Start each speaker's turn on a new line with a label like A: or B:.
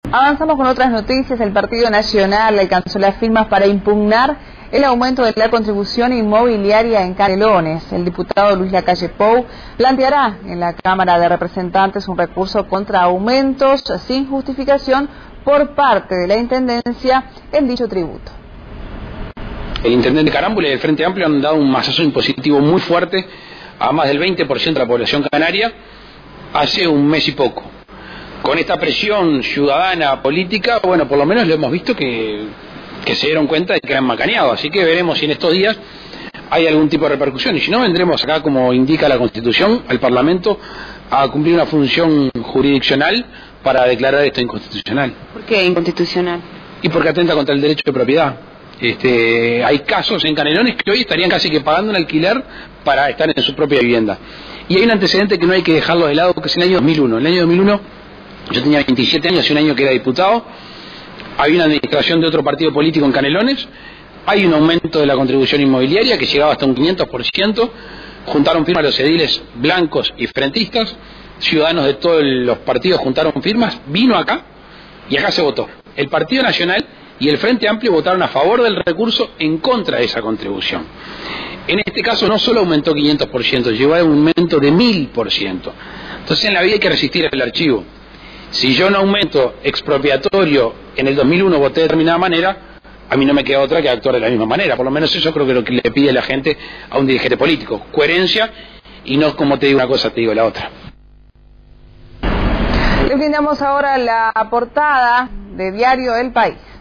A: Avanzamos con otras noticias. El Partido Nacional alcanzó las firmas para impugnar el aumento de la contribución inmobiliaria en Canelones. El diputado Luis Lacalle Pou planteará en la Cámara de Representantes un recurso contra aumentos sin justificación por parte de la Intendencia en dicho tributo.
B: El intendente Carámbula y el Frente Amplio han dado un masazo impositivo muy fuerte a más del 20% de la población canaria hace un mes y poco. Con esta presión ciudadana, política, bueno, por lo menos lo hemos visto que se dieron cuenta de que han macaneado. Así que veremos si en estos días hay algún tipo de repercusión. Y si no, vendremos acá, como indica la Constitución, al Parlamento a cumplir una función jurisdiccional para declarar esto inconstitucional.
A: ¿Por qué inconstitucional?
B: Y porque atenta contra el derecho de propiedad. Hay casos en Canelones que hoy estarían casi que pagando un alquiler para estar en su propia vivienda. Y hay un antecedente que no hay que dejarlo de lado, que es el año 2001. En el año 2001 yo tenía 27 años, hace un año que era diputado. Había una administración de otro partido político en Canelones. Hay un aumento de la contribución inmobiliaria que llegaba hasta un 500%. Juntaron firmas los ediles blancos y frentistas. Ciudadanos de todos los partidos juntaron firmas. Vino acá y acá se votó. El Partido Nacional y el Frente Amplio votaron a favor del recurso en contra de esa contribución. En este caso no solo aumentó 500%, llegó a un aumento de 1000%. Entonces en la vida hay que resistir el archivo. Si yo en aumento expropiatorio en el 2001 voté de determinada manera, a mí no me queda otra que actuar de la misma manera. Por lo menos eso creo que es lo que le pide la gente a un dirigente político. Coherencia y no como te digo una cosa, te digo la otra.
A: Le brindamos ahora la portada de Diario El País.